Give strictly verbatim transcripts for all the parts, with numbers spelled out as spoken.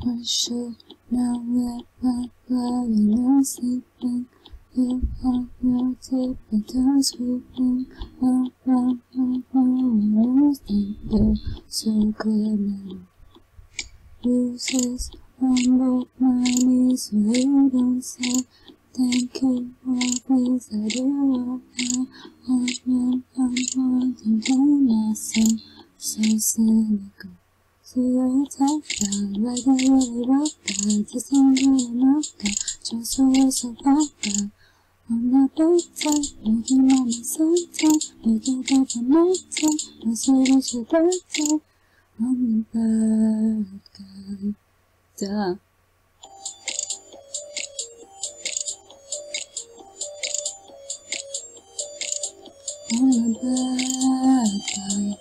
my shirt, now wet my body, no sleeping. You have your tip, but I'm sweeping. No, no, no, no, no, think you're so clever. Bruises on both my knees, so you don't say thank you, or please, I do what I want when I'm wanting to myself, so cynical. So you're tough down, like a really rock guy, just ain't good enough guy, just always so bad guy. I'm not better, making my mistakes, making up for my time, no serious or better. I'm the bad guy. Duh. I'm the bad guy.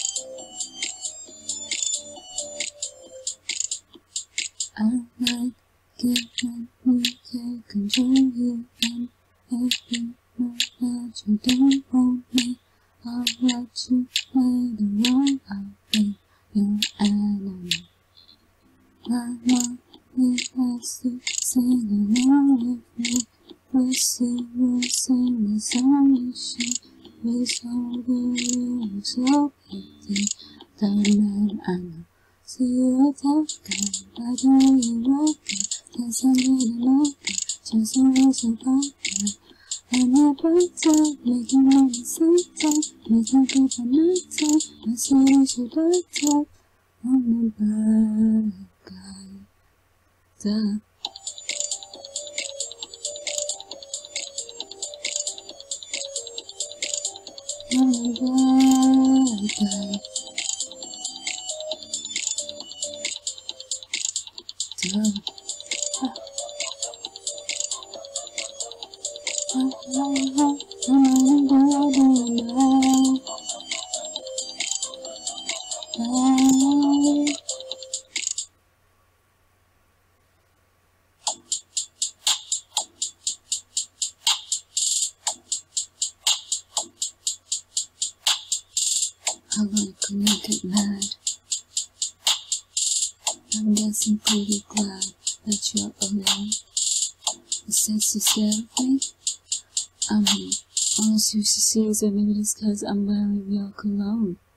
I don't like it when you take control you and everything know that you don't want me. I'll watch you play the wrong outfit, your enemy. My mommy has to sing along with me. We'll see, we'll sing the song you sing. We saw the you so pretty, the man I know. See you're a tough guy, by the way you walk it. Guess I need a look, just always a bad guy. I'm a bad guy, making my mistakes, making people not time. I see you should have top. I'm the bad guy. Duh. I'm the bad guy. Duh. I'm the bad guy. How long can you get mad? I'm guessing pretty glad that you're alone. It says you're scared of me. I mean, honestly, she sees it, maybe it's cause I'm wearing your cologne.